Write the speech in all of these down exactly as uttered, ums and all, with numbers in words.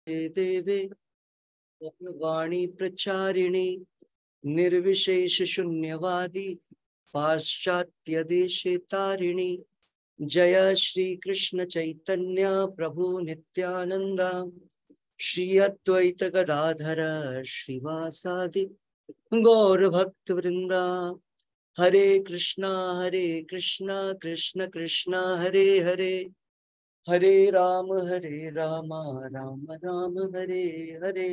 देवे वाणी प्रचारिणी निर्विशेष शून्यवादी पाश्चात्य देशे तारिणी जय श्री कृष्ण चैतन्य प्रभु नित्यानंद श्री अद्वैत गदाधर श्रीवासादि गौर भक्त वृंदा हरे कृष्णा हरे कृष्णा कृष्ण कृष्णा हरे हरे हरे राम हरे राम राम राम हरे हरे।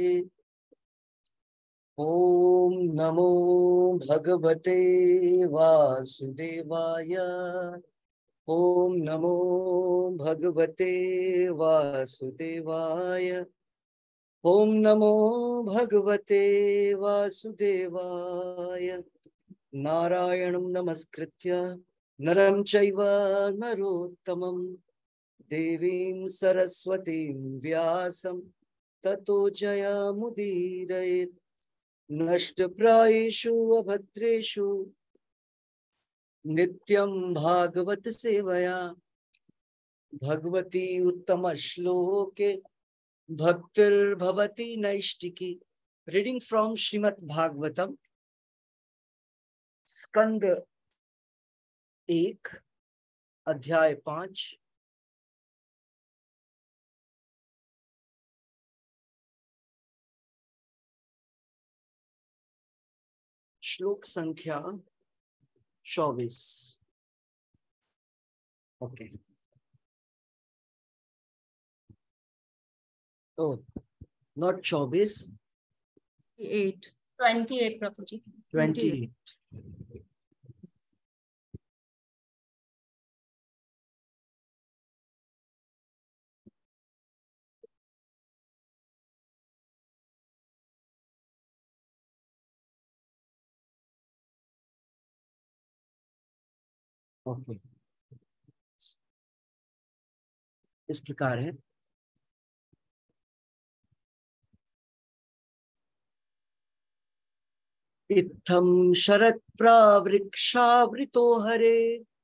ओम नमो भगवते वासुदेवाय। ओम नमो भगवते वासुदेवाय। ओम नमो भगवते वासुदेवाय। नारायणं नमस्कृत्य नरं चैव नरोत्तमं देवीं सरस्वतीं व्यासं ततो जयमुदीरयेत्। नष्टप्रायेषु अभद्रेषु नित्यं भागवत सेवया भगवती उत्तम श्लोके भक्तिर्भवति नैष्टिकी। रीडिंग फ्रॉम श्रीमद् भागवतम स्कंद एक अध्याय पांच श्लोक संख्या चौबीस। ओके ओह नॉट चौबीस, एट ट्वेंटी एट प्रभु जी, ट्वेंटी एट। ओके इस प्रकार है। इत्थं शरत् प्रावृक्षावृतो हरे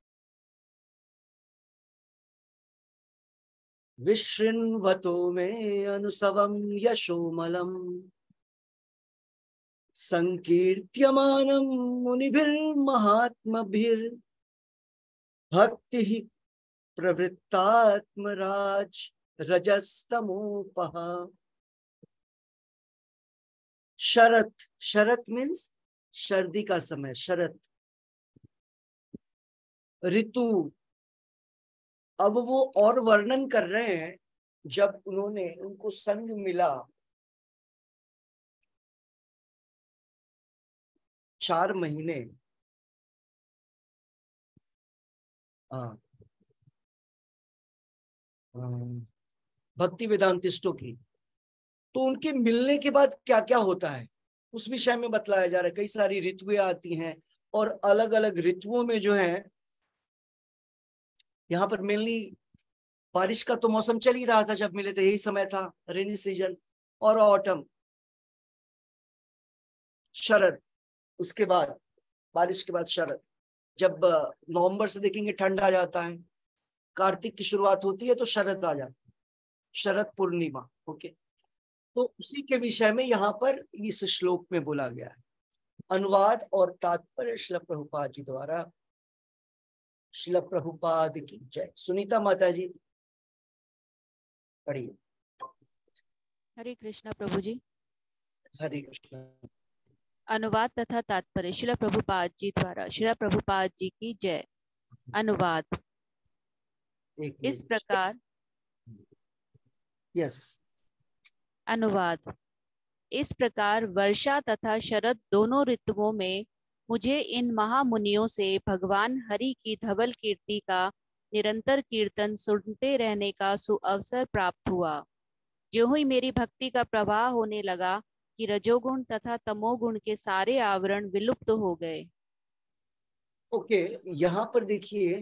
विशृण्वतो मे अनुसवं यशोमलम् संकीर्त्यमानं मुनिभिर्महात्मभिर् भक्तिः प्रवृत्तात्मराज रजस्तमोपः। शरत, शरत मीन्स सर्दी का समय, शरत ऋतु। अब वो और वर्णन कर रहे हैं जब उन्होंने उनको संग मिला चार महीने हाँ भक्ति वेदांतिस्टों की, तो उनके मिलने के बाद क्या क्या होता है उस विषय में बतलाया जा रहा है। कई सारी ऋतुएं आती हैं और अलग अलग ऋतुओं में जो है यहाँ पर मेनली बारिश का तो मौसम चल ही रहा था जब मिले थे, यही समय था रेनी सीजन और ऑटम शरद, उसके बाद बारिश के बाद शरद। जब नवंबर से देखेंगे ठंड आ जाता है, कार्तिक की शुरुआत होती है तो शरद आ जाता है, शरद पूर्णिमा। ओके, तो उसी के विषय में यहाँ पर इस श्लोक में बोला गया है। अनुवाद और तात्पर्य श्रील प्रभुपाद जी द्वारा। श्रील प्रभुपाद की जय। सुनीता माता जी पढ़िए। हरे कृष्णा प्रभु जी। हरे कृष्णा। अनुवाद तथा तात्पर्य श्रील प्रभुपाद जी द्वारा। श्रील प्रभुपाद जी की जय। अनुवाद। इस प्रकार यस अनुवाद इस प्रकार वर्षा तथा शरद दोनों ऋतुओं में मुझे इन महामुनियों से भगवान हरि की धवल कीर्ति का निरंतर कीर्तन सुनते रहने का सुअवसर प्राप्त हुआ। जो ही मेरी भक्ति का प्रवाह होने लगा कि रजोगुण तथा तमोगुण के सारे आवरण विलुप्त हो गए। ओके okay, यहाँ पर देखिए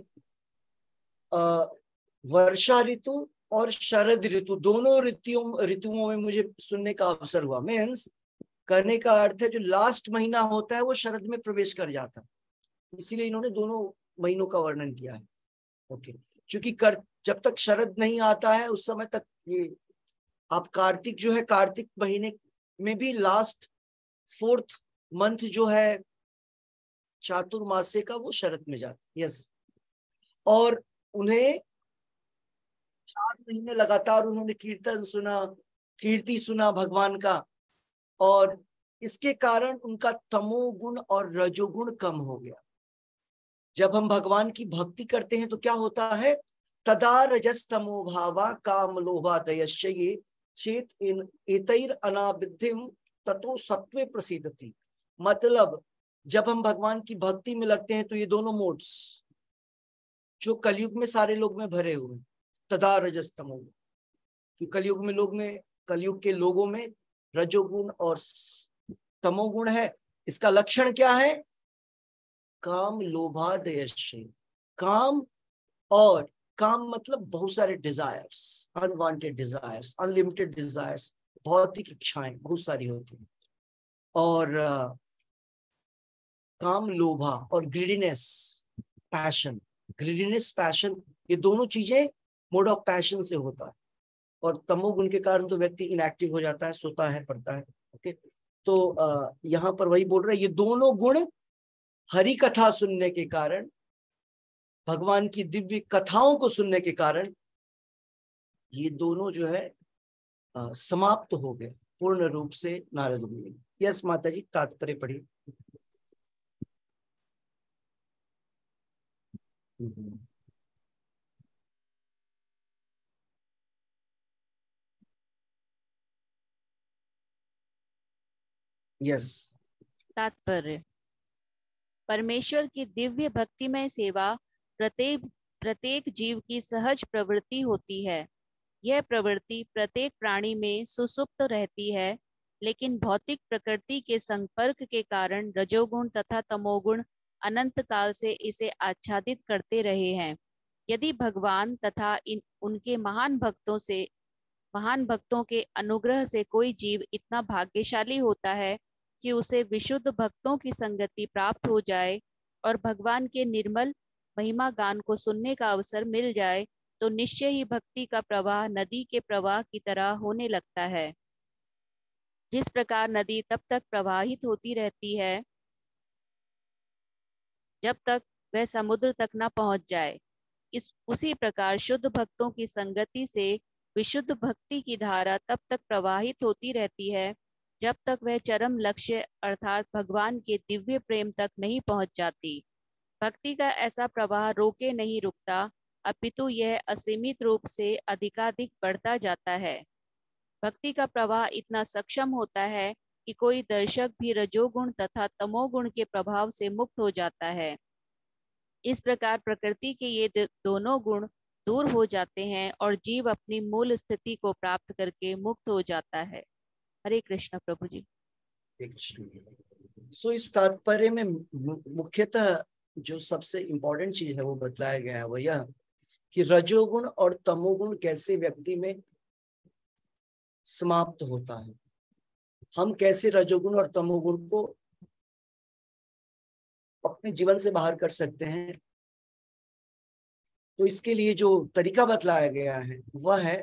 वर्षा ऋतु और शरद ऋतु दोनों ऋतुओं ऋतुओं में मुझे सुनने का अवसर हुआ। मीन्स करने का अर्थ है जो लास्ट महीना होता है वो शरद में प्रवेश कर जाता है, इसीलिए इन्होंने दोनों महीनों का वर्णन किया है। ओके, क्योंकि कर जब तक शरद नहीं आता है उस समय तक ये आप कार्तिक जो है, कार्तिक महीने में भी लास्ट फोर्थ मंथ जो है चातुर्मास्य का, वो शरद में जाता है। यस, और उन्हें चार महीने लगातार उन्होंने कीर्तन सुना, कीर्ति सुना भगवान का, और इसके कारण उनका तमोगुण और रजोगुण कम हो गया। जब हम भगवान की भक्ति करते हैं तो क्या होता है, तदा रजस्तमो भावा काम लोभा दयश्च ये चेत इन एतैर अनाविध्यम ततो सत्वे प्रसिद्धति। मतलब जब हम भगवान की भक्ति में लगते हैं तो ये दोनों मोड्स जो कलयुग में सारे लोग में भरे हुए, तदा रजस्तमो, कि कलयुग में लोग में कलयुग के लोगों में रजोगुण और तमोगुण है। इसका लक्षण क्या है, काम लोभादयश्य, काम, और काम मतलब बहुत सारे desires, unwanted desires, unlimited desires, भौतिक इच्छाएं बहुत सारी होती हैं, और uh, काम लोभा और ग्रीडीनेस पैशन, ग्रीडीनेस पैशन, ये दोनों चीजें मोड ऑफ पैशन से होता है। और तमोगुण के कारण तो व्यक्ति इनएक्टिव हो जाता है, सोता है, पड़ता है। ओके, तो आ, यहाँ पर वही बोल रहे हैं, ये दोनों गुण हरि कथा सुनने के कारण, भगवान की दिव्य कथाओं को सुनने के कारण, ये दोनों जो है आ, समाप्त हो गए पूर्ण रूप से नारद मुनि। यस माता जी, तात्पर्य पढ़िए। यस, तात्पर्य, परमेश्वर की दिव्य भक्तिमय सेवा प्रत्येक प्रत्येक जीव की सहज प्रवृत्ति होती है। यह प्रवृत्ति प्रत्येक प्राणी में सुसुप्त रहती है, लेकिन भौतिक प्रकृति के संपर्क के कारण रजोगुण तथा तमोगुण अनंत काल से इसे आच्छादित करते रहे हैं। यदि भगवान तथा इन उनके महान भक्तों से महान भक्तों के अनुग्रह से कोई जीव इतना भाग्यशाली होता है कि उसे विशुद्ध भक्तों की संगति प्राप्त हो जाए और भगवान के निर्मल महिमा गान को सुनने का अवसर मिल जाए, तो निश्चय ही भक्ति का प्रवाह नदी के प्रवाह की तरह होने लगता है। जिस प्रकार नदी तब तक प्रवाहित होती रहती है जब तक वह समुद्र तक न पहुंच जाए, इस उसी प्रकार शुद्ध भक्तों की संगति से विशुद्ध भक्ति की धारा तब तक प्रवाहित होती रहती है जब तक वह चरम लक्ष्य अर्थात भगवान के दिव्य प्रेम तक नहीं पहुंच जाती। भक्ति का ऐसा प्रवाह रोके नहीं रुकता, अपितु यह असीमित रूप से अधिकाधिक बढ़ता जाता है। भक्ति का प्रवाह इतना सक्षम होता है कि कोई दर्शक भी रजोगुण तथा तमोगुण के प्रभाव से मुक्त हो जाता है। इस प्रकार प्रकृति के ये दोनों गुण दूर हो जाते हैं और जीव अपनी मूल स्थिति को प्राप्त करके मुक्त हो जाता है। हरे कृष्ण प्रभु जी। सो इस तात्पर्य में मुख्यतः जो सबसे इंपॉर्टेंट चीज है वो बताया गया है, वो यह कि रजोगुण और तमोगुण कैसे व्यक्ति में समाप्त होता है, हम कैसे रजोगुण और तमोगुण को अपने जीवन से बाहर कर सकते हैं। तो इसके लिए जो तरीका बतलाया गया है वह है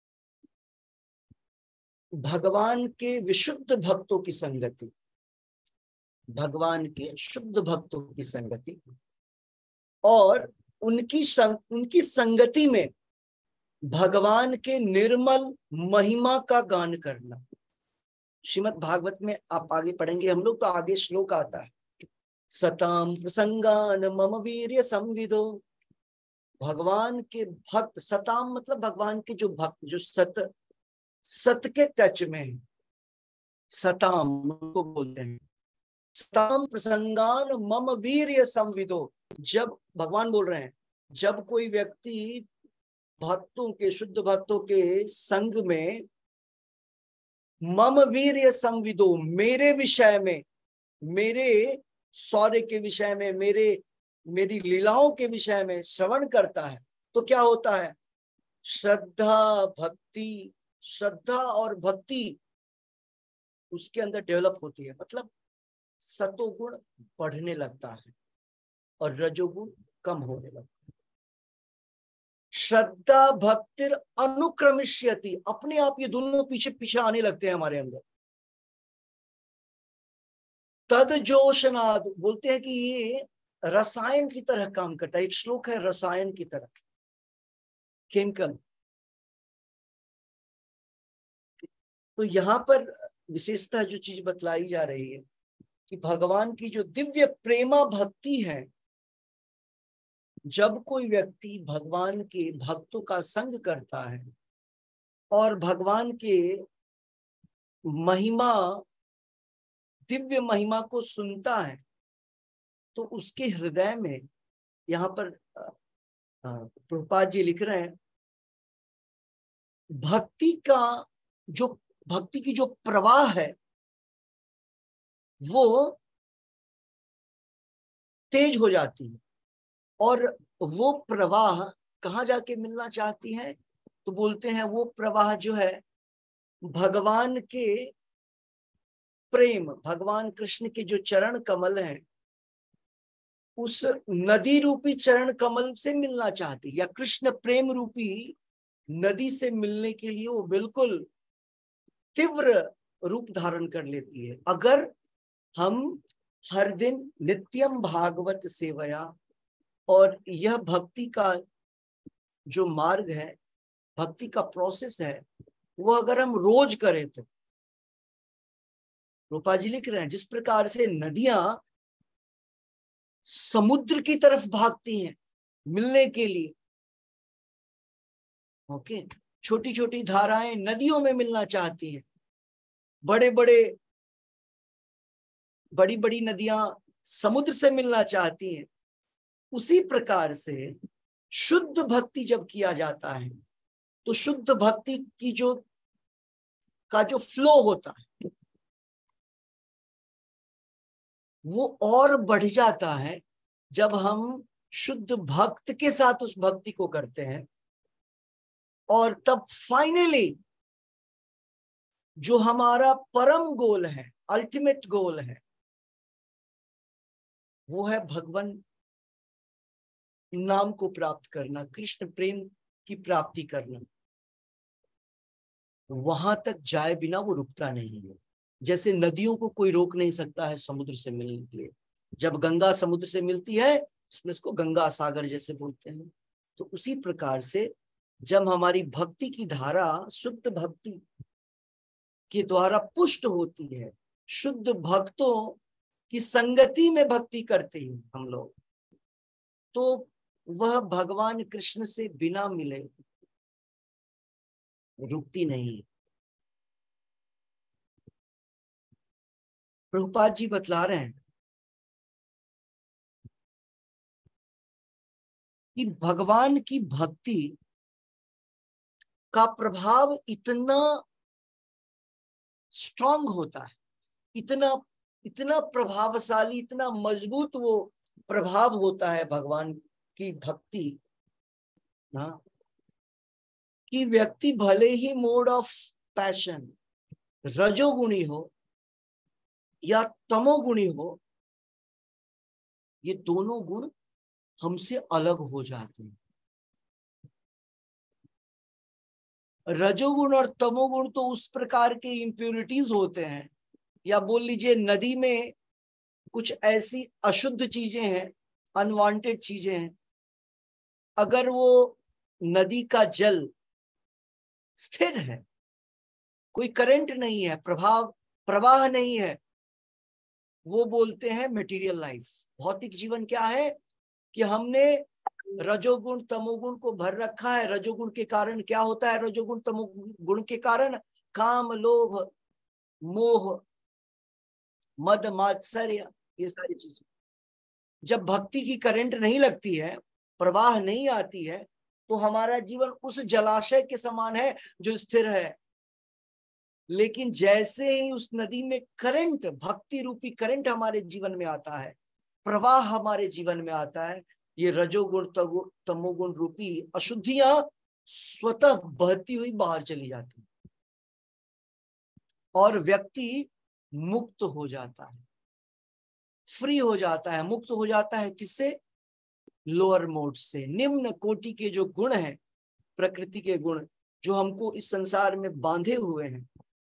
भगवान के विशुद्ध भक्तों की संगति, भगवान के शुद्ध भक्तों की संगति, और उनकी संग, उनकी संगति में भगवान के निर्मल महिमा का गान करना। श्रीमद् भागवत में आप आगे पढ़ेंगे हम लोग, तो आगे श्लोक आता है, सताम प्रसंगान मम वीर्य संविदो। भगवान के भक्त, सताम मतलब भगवान के जो भक्त, जो सत सत के टच में, सताम को बोलते हैं। सताम प्रसंगान मम वीर्य संविदो। जब भगवान बोल रहे हैं, जब कोई व्यक्ति भक्तों के, शुद्ध भक्तों के संग में, मम वीर्य संविदो, मेरे विषय में, मेरे शौर्य के विषय में, मेरे मेरी लीलाओं के विषय में श्रवण करता है, तो क्या होता है, श्रद्धा भक्ति, श्रद्धा और भक्ति उसके अंदर डेवलप होती है। मतलब सतोगुण बढ़ने लगता है और रजोगुण कम होने लगता है। श्रद्धा भक्तिर अनुक्रमिष्यति, अपने आप ये दोनों पीछे पीछे आने लगते हैं हमारे अंदर। तद जोशनाद, बोलते हैं कि ये रसायन की तरह काम करता है। एक श्लोक है रसायन की तरह, केमिकल। तो यहां पर विशेषता जो चीज बतलाई जा रही है कि भगवान की जो दिव्य प्रेमा भक्ति है, जब कोई व्यक्ति भगवान के भक्तों का संग करता है और भगवान के महिमा, दिव्य महिमा को सुनता है, तो उसके हृदय में, यहाँ पर प्रभुपाद जी लिख रहे हैं, भक्ति का जो भक्ति की जो प्रवाह है वो तेज हो जाती है। और वो प्रवाह कहाँ जाके मिलना चाहती है? तो बोलते हैं वो प्रवाह जो है भगवान के प्रेम, भगवान कृष्ण के जो चरण कमल हैं, उस नदी रूपी चरण कमल से मिलना चाहती है, या कृष्ण प्रेम रूपी नदी से मिलने के लिए वो बिल्कुल तीव्र रूप धारण कर लेती है। अगर हम हर दिन नित्यम भागवत सेवया, और यह भक्ति का जो मार्ग है, भक्ति का प्रोसेस है, वो अगर हम रोज करें तो, रूपा जी लिख रहे हैं, जिस प्रकार से नदियां समुद्र की तरफ भागती हैं मिलने के लिए, ओके, छोटी छोटी धाराएं नदियों में मिलना चाहती हैं, बड़े बड़े बड़ी बड़ी नदियां समुद्र से मिलना चाहती हैं, उसी प्रकार से शुद्ध भक्ति जब किया जाता है तो शुद्ध भक्ति की जो का जो फ्लो होता है वो और बढ़ जाता है जब हम शुद्ध भक्त के साथ उस भक्ति को करते हैं। और तब फाइनली जो हमारा परम गोल है, अल्टीमेट गोल है, वो है भगवान नाम को प्राप्त करना, कृष्ण प्रेम की प्राप्ति करना। वहां तक जाए बिना वो रुकता नहीं है। जैसे नदियों को कोई रोक नहीं सकता है समुद्र से मिलने के लिए। जब गंगा समुद्र से मिलती है उसमें इसको गंगा सागर जैसे बोलते हैं। तो उसी प्रकार से जब हमारी भक्ति की धारा शुद्ध भक्ति के द्वारा पुष्ट होती है, शुद्ध भक्तों की संगति में भक्ति करते हैं हम लोग, तो वह भगवान कृष्ण से बिना मिले रुकती नहीं। प्रभुपाद जी बतला रहे हैं कि भगवान की भक्ति का प्रभाव इतना स्ट्रांग होता है, इतना इतना प्रभावशाली, इतना मजबूत वो प्रभाव होता है भगवान की भक्ति ना, कि व्यक्ति भले ही मोड ऑफ पैशन रजोगुणी हो या तमोगुणी हो, ये दोनों गुण हमसे अलग हो जाते हैं। रजोगुण और तमोगुण तो उस प्रकार के इम्प्योरिटीज होते हैं, या बोल लीजिए नदी में कुछ ऐसी अशुद्ध चीजें हैं, अनवांटेड चीजें हैं। अगर वो नदी का जल स्थिर है, कोई करंट नहीं है, प्रभाव प्रवाह नहीं है, वो बोलते हैं मटेरियल लाइफ। भौतिक जीवन क्या है कि हमने रजोगुण तमोगुण को भर रखा है। रजोगुण के कारण क्या होता है? रजोगुण तमोगुण के कारण काम, लोभ, मोह, मद, मात्सर्य, ये सारी चीजें। जब भक्ति की करंट नहीं लगती है, प्रवाह नहीं आती है, तो हमारा जीवन उस जलाशय के समान है जो स्थिर है। लेकिन जैसे ही उस नदी में करंट, भक्ति रूपी करंट हमारे जीवन में आता है, प्रवाह हमारे जीवन में आता है, ये रजोगुण तमोगुण रूपी अशुद्धियां स्वतः बहती हुई बाहर चली जाती और व्यक्ति मुक्त हो जाता है, फ्री हो जाता है। मुक्त हो जाता है किससे? लोअर मोड से। निम्न कोटि के जो गुण हैं प्रकृति के गुण जो हमको इस संसार में बांधे हुए हैं,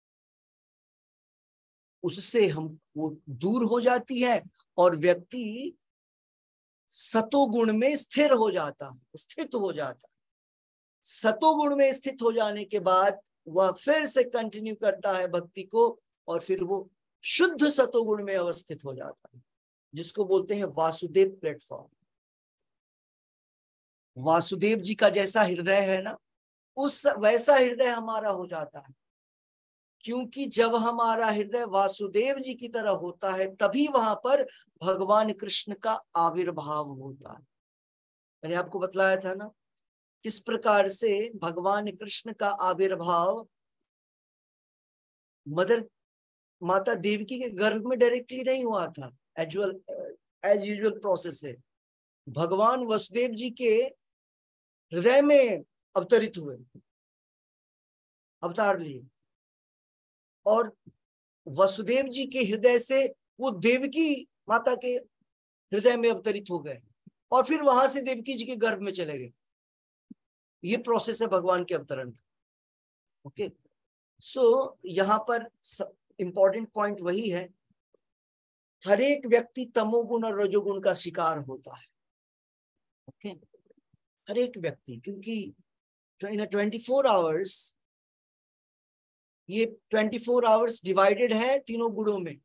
उससे हम वो दूर हो जाती है और व्यक्ति सतोगुण में स्थिर हो जाता है, स्थित हो जाता है। सतोगुण में स्थित हो जाने के बाद वह फिर से कंटिन्यू करता है भक्ति को, और फिर वो शुद्ध सतोगुण में अवस्थित हो जाता है, जिसको बोलते हैं वासुदेव प्लेटफॉर्म। वासुदेव जी का जैसा हृदय है ना, उस वैसा हृदय हमारा हो जाता है, क्योंकि जब हमारा हृदय वासुदेव जी की तरह होता है तभी वहां पर भगवान कृष्ण का आविर्भाव होता है। मैंने आपको बतलाया था ना किस प्रकार से भगवान कृष्ण का आविर्भाव मदर माता देवकी के गर्भ में डायरेक्टली नहीं हुआ था, एजुअल एज यूजुअल प्रोसेस है। भगवान वसुदेव जी के हृदय में अवतरित हुए, अवतार लिए, और वसुदेव जी के हृदय से वो देवकी माता के हृदय में अवतरित हो गए, और फिर वहां से देवकी जी के गर्भ में चले गए। ये प्रोसेस है भगवान के अवतरण का। ओके, सो यहाँ पर इंपॉर्टेंट पॉइंट वही है, हर एक व्यक्ति तमोगुण और रजोगुण का शिकार होता है। ओके, हर एक व्यक्ति, क्योंकि इन ट्वेंटी फोर आवर्स ये ट्वेंटी फोर आवर्स डिवाइडेड है तीनों गुणों में।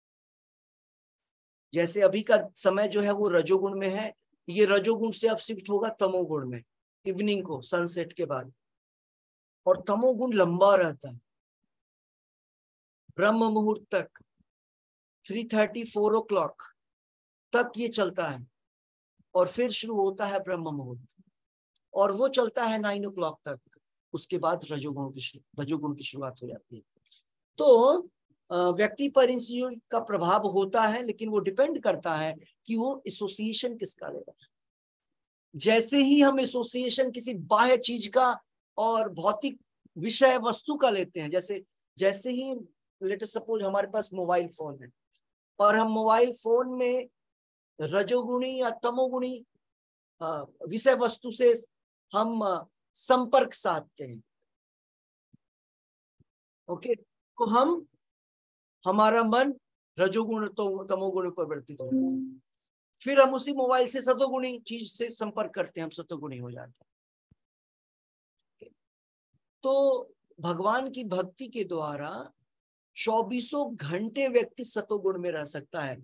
जैसे अभी का समय जो है वो रजोगुण में है, ये रजोगुण से अब शिफ्ट होगा तमोगुण में इवनिंग को, सनसेट के बाद। और तमोगुण लंबा रहता है, ब्रह्म मुहूर्त तक, three thirty four o'clock तक ये चलता है, और फिर शुरू होता है ब्रह्म मुहूर्त, और वो चलता है नाइन ओ क्लॉक तक। उसके बाद रजोगुण की रजोगुण की शुरुआत हो जाती है। तो व्यक्ति पर इन चीजों का प्रभाव होता है, लेकिन वो डिपेंड करता है कि वो एसोसिएशन किसका लेगा। जैसे ही हम एसोसिएशन किसी बाह्य चीज का और भौतिक विषय वस्तु का लेते हैं, जैसे जैसे ही लेट अस सपोज हमारे पास मोबाइल फोन है, और हम मोबाइल फोन में रजोगुणी या तमोगुणी विषय वस्तु से हम संपर्क साधते हैं। ओके, तो हम हमारा मन रजोगुण तो तमोगुण पर परिवर्तित हो जाता है, फिर हम उसी मोबाइल से सतोगुणी चीज से संपर्क करते हैं, हम सतोगुणी हो जाते हैं। तो भगवान की भक्ति के द्वारा चौबीसों घंटे व्यक्ति सतोगुण में रह सकता है,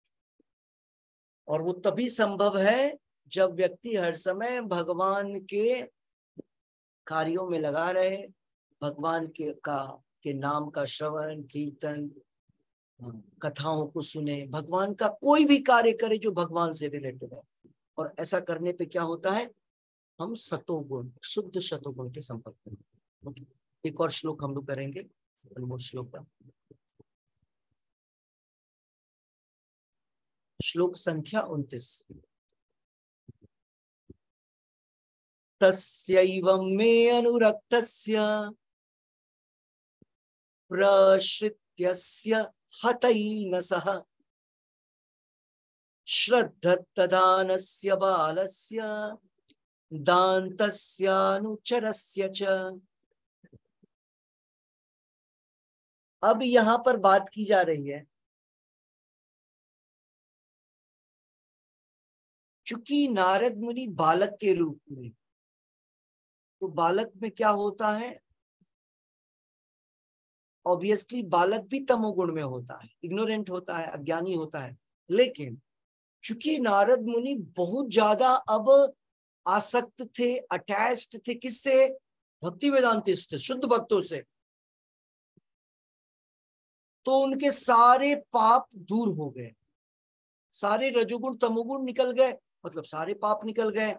और वो तभी संभव है जब व्यक्ति हर समय भगवान के कार्यों में लगा रहे, भगवान के का के नाम का श्रवण कीर्तन, कथाओं को सुने, भगवान का कोई भी कार्य करे जो भगवान से रिलेटेड है। और ऐसा करने पे क्या होता है, हम सतोगुण, शुद्ध सतोगुण के संपर्क में। एक और श्लोक हम लोग करेंगे, अनमोल श्लोक का श्लोक संख्या उनतीस। तस्यैवं मे अनुरक्तस्य प्रश्रित्यस्य हतैनसः श्रद्धत्तदानस्य बालस्य दान्तस्यानुचरस्य च। अब यहां पर बात की जा रही है, चूंकि नारद मुनि बालक के रूप में, तो बालक में क्या होता है, ऑब्वियसली बालक भी तमोगुण में होता है, इग्नोरेंट होता है, अज्ञानी होता है। लेकिन चूंकि नारद मुनि बहुत ज्यादा अब आसक्त थे, अटैच्ड थे, किससे, भक्ति वेदांतिस्ट शुद्ध भक्तों से, तो उनके सारे पाप दूर हो गए, सारे रजोगुण तमोगुण निकल गए, मतलब सारे पाप निकल गए,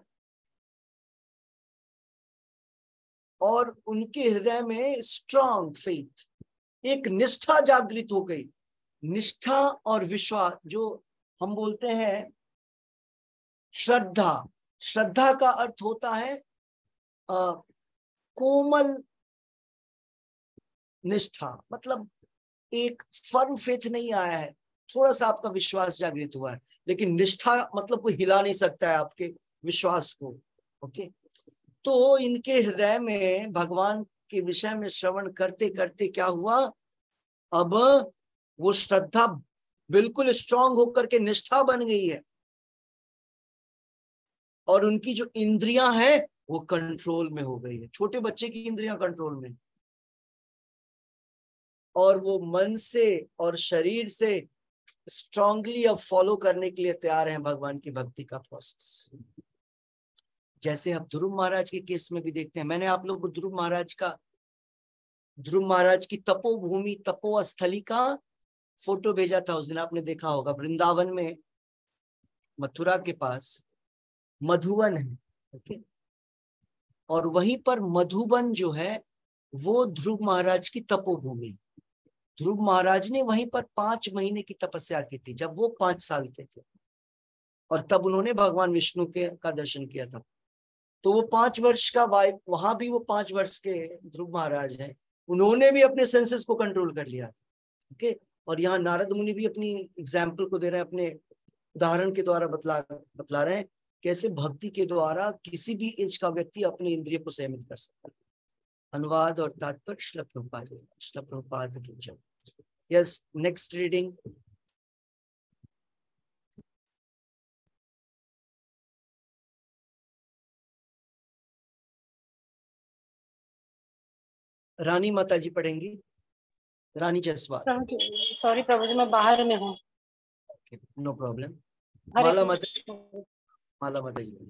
और उनके हृदय में स्ट्रांग फेथ, एक निष्ठा जागृत हो गई। निष्ठा और विश्वास, जो हम बोलते हैं श्रद्धा, श्रद्धा का अर्थ होता है आ, कोमल निष्ठा, मतलब एक फर्म फेथ नहीं आया है, थोड़ा सा आपका विश्वास जागृत हुआ है, लेकिन निष्ठा मतलब कोई हिला नहीं सकता है आपके विश्वास को। ओके, तो इनके हृदय में भगवान के विषय में श्रवण करते करते क्या हुआ, अब वो श्रद्धा बिल्कुल स्ट्रांग होकर के निष्ठा बन गई है, और उनकी जो इंद्रियां हैं वो कंट्रोल में हो गई है। छोटे बच्चे की इंद्रियां कंट्रोल में, और वो मन से और शरीर से स्ट्रांगली अब फॉलो करने के लिए तैयार हैं भगवान की भक्ति का प्रोसेस। जैसे आप ध्रुव महाराज के केस में भी देखते हैं। मैंने आप लोगों को ध्रुव महाराज का ध्रुव महाराज की तपोभूमि तपोस्थली का फोटो भेजा था उस दिन, आपने देखा होगा। वृंदावन में मथुरा के पास मधुवन है, ओके, और वहीं पर मधुबन जो है वो ध्रुव महाराज की तपोभूमि। ध्रुव महाराज ने वहीं पर पांच महीने की तपस्या की थी जब वो पांच साल के थे, और तब उन्होंने भगवान विष्णु के का दर्शन किया था। तो वो पांच वर्ष का वाय वहां भी वो पांच वर्ष के ध्रुव महाराज हैं, उन्होंने भी अपने सेंसेस को कंट्रोल कर लिया, ओके। और यहाँ नारद मुनि भी अपनी एग्जाम्पल को दे रहे हैं, अपने उदाहरण के द्वारा बतला बतला रहे हैं कैसे भक्ति के द्वारा किसी भी एज का व्यक्ति अपने इंद्रिय को संयमित कर सकता है। अनुवाद और तात्पर्य श्रील प्रभुपाद श्रील प्रभुपाद की जय। Yes, next reading. रानी माता जी पढ़ेंगी, रानी जसवाल। सॉरी प्रभु जी, मैं बाहर में हूँ। No problem. माला माता माला माता जी।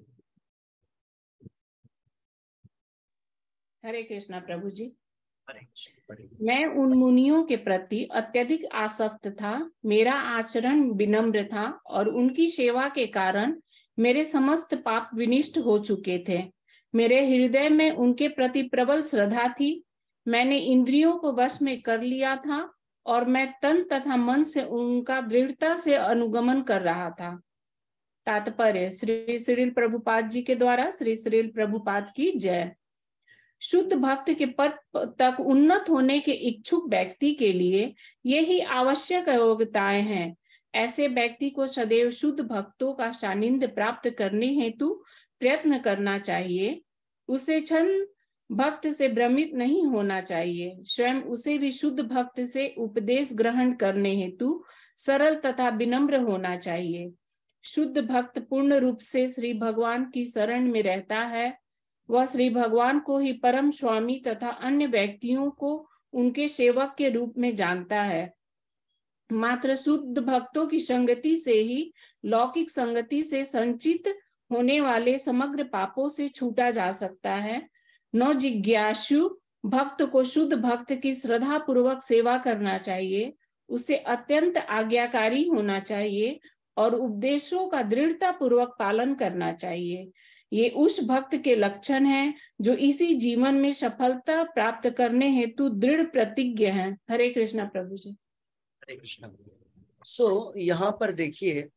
हरे कृष्णा प्रभु जी। हरे मैं उन मुनियों के प्रति अत्यधिक आसक्त था, मेरा आचरण विनम्र था और उनकी सेवा के कारण मेरे समस्त पाप विनिष्ट हो चुके थे। मेरे हृदय में उनके प्रति प्रबल श्रद्धा थी। मैंने इंद्रियों को वश में कर लिया था और मैं तन तथा मन से उनका दृढ़ता से अनुगमन कर रहा था। तात्पर्य श्री श्रील प्रभुपाद जी के द्वारा श्री श्रील प्रभुपाद की जय। शुद्ध भक्त के पद तक उन्नत होने के इच्छुक व्यक्ति के लिए यही आवश्यक योग्यताएं हैं। ऐसे व्यक्ति को सदैव शुद्ध भक्तों का सानिध्य प्राप्त करने हेतु प्रयत्न करना चाहिए। उसे क्षण भक्त से भ्रमित नहीं होना चाहिए। स्वयं उसे भी शुद्ध भक्त से उपदेश ग्रहण करने हेतु सरल तथा विनम्र होना चाहिए। शुद्ध भक्त पूर्ण रूप से श्री भगवान की शरण में रहता है। वह श्री भगवान को ही परम स्वामी तथा अन्य व्यक्तियों को उनके सेवक के रूप में जानता है। मात्र शुद्ध भक्तों की संगति से ही लौकिक संगति से संचित होने वाले समग्र पापों से छूटा जा सकता है। नौ जिज्ञासु भक्त को शुद्ध भक्त की श्रद्धा पूर्वक सेवा करना चाहिए, उसे अत्यंत आज्ञाकारी होना चाहिए और उपदेशों का दृढ़ता पूर्वक पालन करना चाहिए। ये उस भक्त के लक्षण हैं जो इसी जीवन में सफलता प्राप्त करने हेतु दृढ़ प्रतिज्ञ हैं। हरे कृष्णा प्रभु जी। हरे कृष्णा। सो so, यहाँ पर देखिए,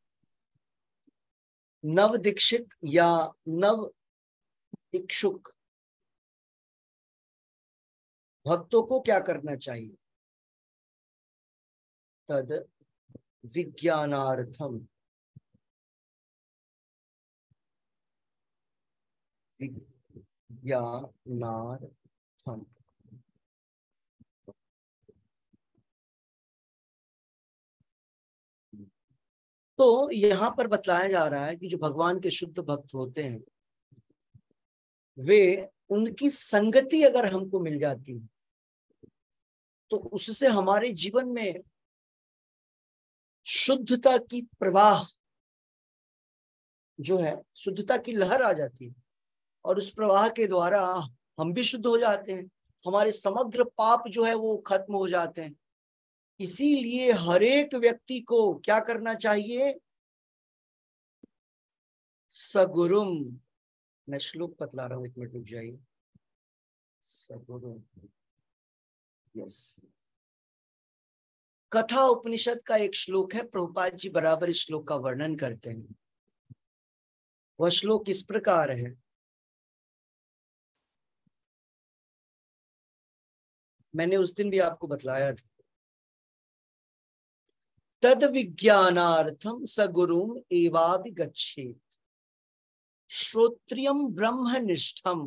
नव दीक्षित या नव इच्छुक भक्तों को क्या करना चाहिए? तद विज्ञानार्थम विज्ञानार्थम तो यहाँ पर बतलाया जा रहा है कि जो भगवान के शुद्ध भक्त होते हैं वे, उनकी संगति अगर हमको मिल जाती है तो उससे हमारे जीवन में शुद्धता की प्रवाह जो है, शुद्धता की लहर आ जाती है, और उस प्रवाह के द्वारा हम भी शुद्ध हो जाते हैं, हमारे समग्र पाप जो है वो खत्म हो जाते हैं। इसीलिए हर एक व्यक्ति को क्या करना चाहिए? सगुरुम, मैं श्लोक बतला रहा हूं, एक मिनट रुक जाइए। सगुरुम, यस, कथा उपनिषद का एक श्लोक है, प्रभुपाद जी बराबर इस श्लोक का वर्णन करते हैं। वह श्लोक इस प्रकार है, मैंने उस दिन भी आपको बतलाया था। तद विज्ञानार्थम सगुरुम एवाभिगच्छेत्। श्रोत्रियम ब्रह्मनिष्ठम।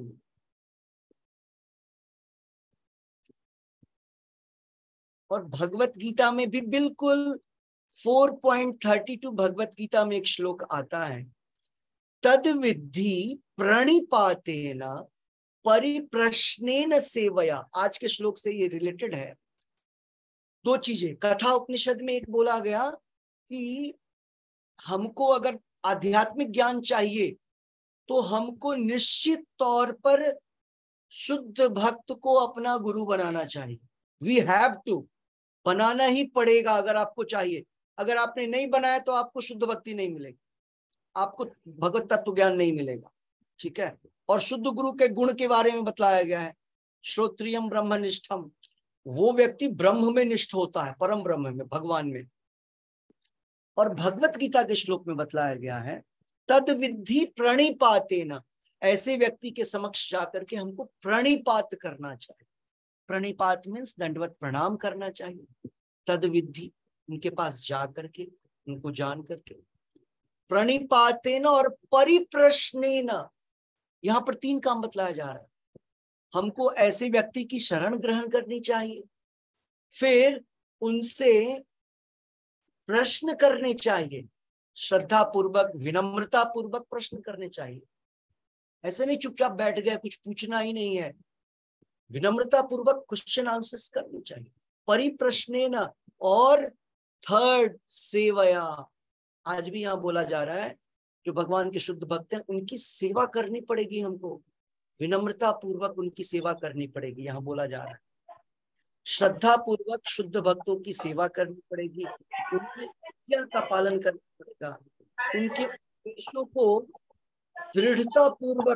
और भगवत गीता में भी बिल्कुल चार point thirty two Bhagavad Gita में एक श्लोक आता है, तद विद्धि प्रणिपातेन परिप्रश्नेन सेवया। आज के श्लोक से ये रिलेटेड है। दो चीजें, कथा उपनिषद में एक बोला गया कि हमको अगर आध्यात्मिक ज्ञान चाहिए तो हमको निश्चित तौर पर शुद्ध भक्त को अपना गुरु बनाना चाहिए। वी हैव टू, बनाना ही पड़ेगा अगर आपको चाहिए। अगर आपने नहीं बनाया तो आपको शुद्ध भक्ति नहीं मिलेगी, आपको भगवत तत्व ज्ञान नहीं मिलेगा। ठीक है। और शुद्ध गुरु के गुण के बारे में बतलाया गया है, श्रोत्रियम ब्रह्मनिष्ठम। वो व्यक्ति ब्रह्म में निष्ठ होता है, परम ब्रह्म में, भगवान में। और भगवत गीता के श्लोक में बतलाया गया है, तद विद्धि प्रणिपातेन। ऐसे व्यक्ति के समक्ष जाकर के हमको प्रणिपात करना चाहिए। प्रणिपात मीन्स दंडवत प्रणाम करना चाहिए। तद विद्धि, उनके पास जा करके, उनको जान करके। प्रणिपातेन और परिप्रश्नेन, यहां पर तीन काम बतलाया जा रहा है। हमको ऐसे व्यक्ति की शरण ग्रहण करनी चाहिए, फिर उनसे प्रश्न करने चाहिए, श्रद्धा पूर्वक, विनम्रता पूर्वक प्रश्न करने चाहिए। ऐसे नहीं चुपचाप बैठ गए, कुछ पूछना ही नहीं है। विनम्रता पूर्वक क्वेश्चन आंसर्स करने चाहिए। परिप्रश्नेन, और थर्ड सेवया। आज भी यहाँ बोला जा रहा है, जो भगवान के शुद्ध भक्त हैं उनकी सेवा करनी पड़ेगी हमको, विनम्रता पूर्वक उनकी सेवा करनी पड़ेगी। यहाँ बोला जा रहा है श्रद्धा पूर्वक शुद्ध भक्तों की सेवा करनी पड़ेगी, उनकी आज्ञा का पालन करना पड़ेगा, उनके उपदेशों को दृढ़ता पूर्वक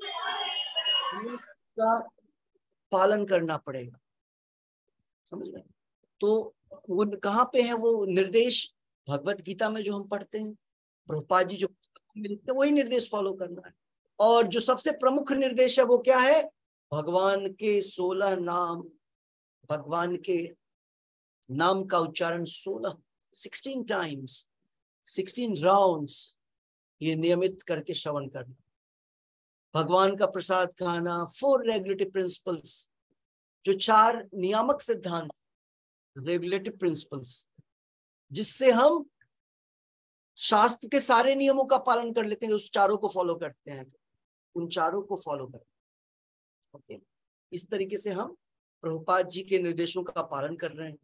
का पालन करना पड़ेगा। समझ रहे? तो वो कहाँ पे है वो निर्देश? भगवत गीता में जो हम पढ़ते हैं, प्रभुपाद जी जो मिलते हैं, वही निर्देश फॉलो करना है। और जो सबसे प्रमुख निर्देश है वो क्या है? भगवान के सोलह नाम, भगवान के नाम का उच्चारण सोलह सिक्सटीन टाइम्स, सिक्सटीन राउंड्स, ये नियमित करके श्रवण करना। भगवान का प्रसाद खाना, फोर रेगुलेटिव प्रिंसिपल्स, जो चार नियामक सिद्धांत, रेगुलेटिव प्रिंसिपल्स, जिससे हम शास्त्र के सारे नियमों का पालन कर लेते हैं, उस चारों को फॉलो करते हैं, उन चारों को फॉलो करते हैं। ओके, इस तरीके से हम प्रभुपाद जी के निर्देशों का पालन कर रहे हैं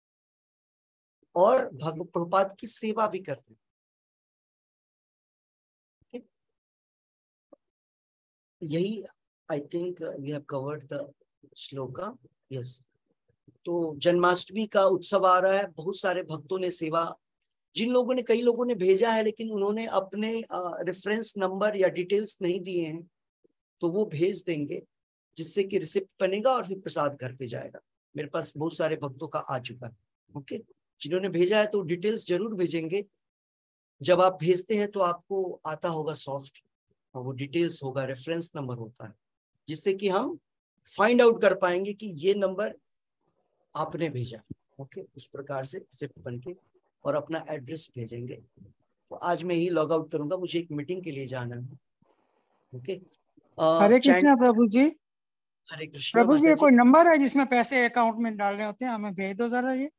और भगवत प्रभुपाद की सेवा भी कर रहे हैं। okay? यही I think we have covered the shloka. Yes, तो जन्माष्टमी का उत्सव आ रहा है, बहुत सारे भक्तों ने सेवा, जिन लोगों ने, कई लोगों ने भेजा है लेकिन उन्होंने अपने रेफरेंस नंबर या डिटेल्स नहीं दिए हैं, तो वो भेज देंगे, जिससे कि रिसिप्ट बनेगा और फिर प्रसाद घर पे जाएगा। मेरे पास बहुत सारे भक्तों का आ चुका है। ओके, जिन्होंने भेजा है तो डिटेल्स जरूर भेजेंगे। जब आप भेजते हैं तो आपको आता होगा सॉफ्ट, और वो डिटेल्स होगा, रेफरेंस नंबर होता है, जिससे कि हम फाइंड आउट कर पाएंगे कि ये नंबर आपने भेजा। ओके, उस प्रकार से रिसिप्ट बन के और अपना एड्रेस भेजेंगे। तो आज मैं ही लॉग आउट करूंगा, मुझे एक मीटिंग के लिए जाना है। ओके, हरे कृष्णा प्रभु जी। हरे कृष्णा। प्रभु जी, कोई नंबर है जिसमें पैसे अकाउंट में डालने होते हैं? हमें भेज दो जरा ये।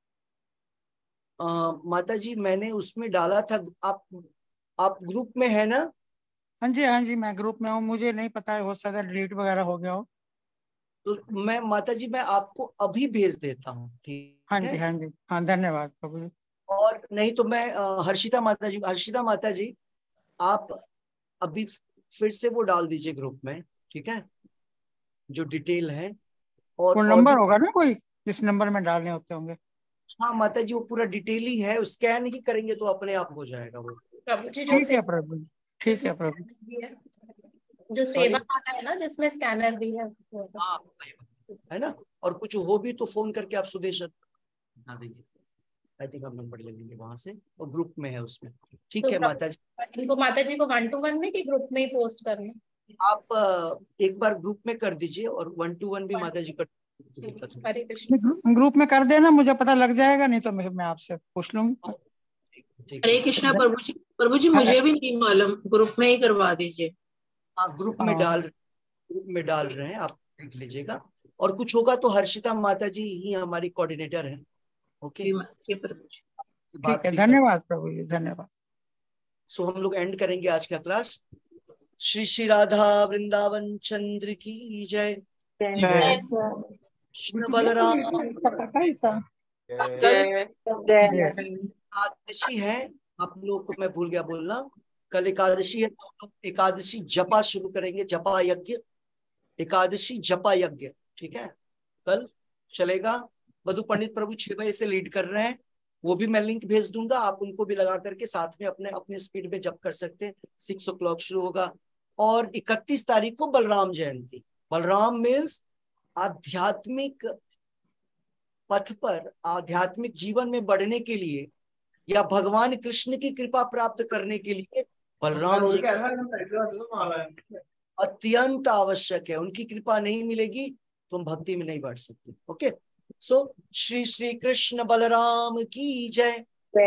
आ, माता जी, मैंने उसमें डाला था। आप आप ग्रुप में है ना? हाँ जी, हाँ जी, मैं ग्रुप में हूँ। मुझे नहीं पता है, हो सकता है डिलीट वगैरह हो गया हो। तो मैं माता जी, मैं आपको अभी भेज देता हूँ। ठीक हाँ है? जी, हाँ जी, हाँ, धन्यवाद प्रभु जी। और नहीं तो मैं आ, हर्षिता माता जी, हर्षिता माता जी, आप अभी फिर से वो डाल दीजिए ग्रुप में, ठीक है, जो डिटेल है। और वो नंबर होगा ना कोई, जिस नंबर में डालने होते होंगे? हाँ माता जी, वो पूरा डिटेल ही है, स्कैन ही करेंगे तो अपने आप हो जाएगा वो। प्रभु जी, जो ठीक है प्रभु जी, ठीक है प्रभु। जो सेवा वाला है ना, जिसमें स्कैनर भी है, हाँ है ना। और कुछ हो भी तो फोन करके आप सुदेश बता दीजिए, आई थिंक हम नंबर ले लेंगे वहां से, और ग्रुप में है उसमें। ठीक तो है माता जी। इनको माता जी को वन टू वन में कि ग्रुप में ही पोस्ट करना? आप एक बार ग्रुप में कर दीजिए और वन टू वन भी माता जी कर। हरे कृष्ण। ग्रुप में कर देना, मुझे पता लग जाएगा, नहीं तो मैं मैं आपसे पूछ लूंगी। हरे कृष्णा प्रभु जी। प्रभु जी, मुझे भी नहीं मालूम, ग्रुप में ही करवा दीजिए। हाँ ग्रुप में डाल ग्रुप में डाल रहे हैं, आप देख लीजिएगा। और कुछ होगा तो हर्षिता माता जी ही हमारी कोऑर्डिनेटर हैं। ओके ठीक है, धन्यवाद प्रभु जी, धन्यवाद। सो हम लोग एंड करेंगे आज का क्लास। श्री श्री राधा वृंदावन चंद्र की जय। कृष्ण बलराम एकादशी है, आप लोग को मैं भूल गया बोलना, कल एकादशी है तो एकादशी जपा शुरू करेंगे, जपा यज्ञ, एकादशी जपा यज्ञ, ठीक है, कल चलेगा। मधु पंडित प्रभु छह बजे से लीड कर रहे हैं, वो भी मैं लिंक भेज दूंगा, आप उनको भी लगा करके साथ में अपने अपने स्पीड में जप कर सकते हैं। सिक्स ओ क्लॉक शुरू होगा। और इकतीस तारीख को बलराम जयंती। बलराम मीन्स आध्यात्मिक पथ पर, आध्यात्मिक जीवन में बढ़ने के लिए या भगवान कृष्ण की कृपा प्राप्त करने के लिए बलराम जी अत्यंत आवश्यक है। उनकी कृपा नहीं मिलेगी तो हम भक्ति में नहीं बढ़ सकते। ओके, सो श्री श्री कृष्ण बलराम की जय।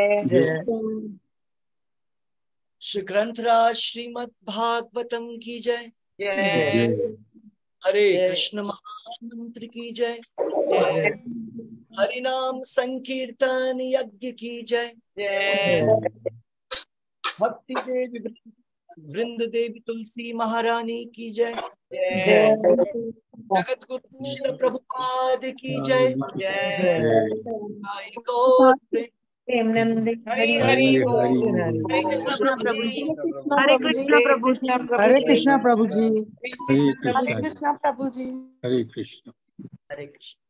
श्री ग्रंथराज श्रीमद् भागवतम की जय। हरे कृष्ण महामंत्र की जय। हरि नाम संकीर्तन यज्ञ की जय। भक्ति देवी वृंद देवी तुलसी महारानी की जय। जगत गुरु श्रील प्रभुपाद की जय। हरे कृष्णा प्रभु जी, हरे कृष्णा प्रभु जी, हरे कृष्णा प्रभु जी, हरे कृष्णा प्रभु जी, हरे कृष्ण, हरे कृष्ण।